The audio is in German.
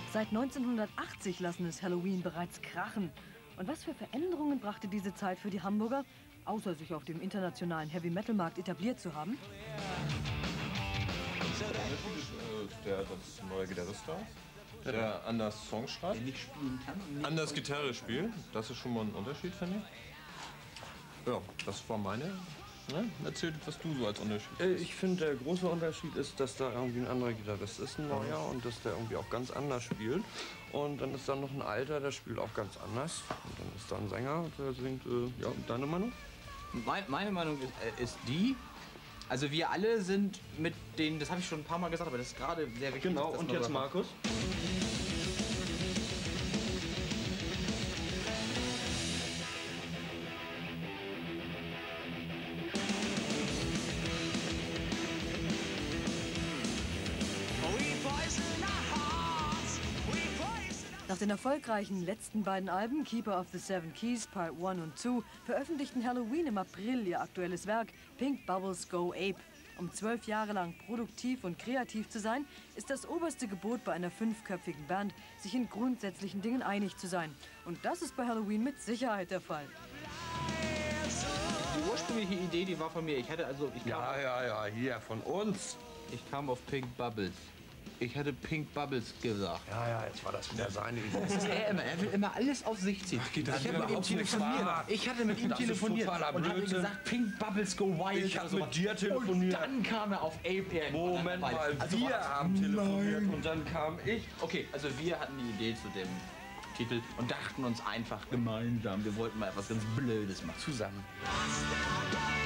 Seit 1980 lassen es Halloween bereits krachen. Und was für Veränderungen brachte diese Zeit für die Hamburger, außer sich auf dem internationalen Heavy-Metal-Markt etabliert zu haben? Das neue Gitarrist da, der anders Songs schreibt, der nicht spielen kann und nicht anders Gitarre spielt. Das ist schon mal ein Unterschied, finde ich. Ja, das war meine. Ne? Erzähl, was du so als Unterschied siehst. Ich finde, der große Unterschied ist, dass da irgendwie ein anderer Gitarrist ist, ein neuer, und dass der irgendwie auch ganz anders spielt. Und dann ist da noch ein alter, der spielt auch ganz anders. Und dann ist da ein Sänger, der singt, ja, deine Meinung? Meine Meinung ist die, also wir alle sind mit denen, das habe ich schon ein paar Mal gesagt, aber das ist gerade sehr wichtig. Genau, und jetzt Markus? Nach den erfolgreichen letzten beiden Alben, Keeper of the Seven Keys, Part 1 und 2, veröffentlichten Halloween im April ihr aktuelles Werk Pink Bubbles Go Ape. Um 12 Jahre lang produktiv und kreativ zu sein, ist das oberste Gebot bei einer 5-köpfigen Band, sich in grundsätzlichen Dingen einig zu sein. Und das ist bei Halloween mit Sicherheit der Fall. Die ursprüngliche Idee, die war von mir. Ich hatte also, Ja, hier, von uns. Ich kam auf Pink Bubbles. Ich hatte Pink Bubbles gesagt. Ja, jetzt war das wieder seine Idee. Das ist er will immer alles auf sich ziehen. Ich habe mit ihm telefoniert. Ich hatte mit ihm telefoniert und habe gesagt, Pink Bubbles go wild. Ich habe mit dir telefoniert. Und dann kam er auf Ape. Moment mal, also wir haben telefoniert und dann kam ich. Okay, also wir hatten die Idee zu dem Titel und dachten uns einfach gemeinsam, wir wollten mal etwas ganz Blödes machen. Zusammen.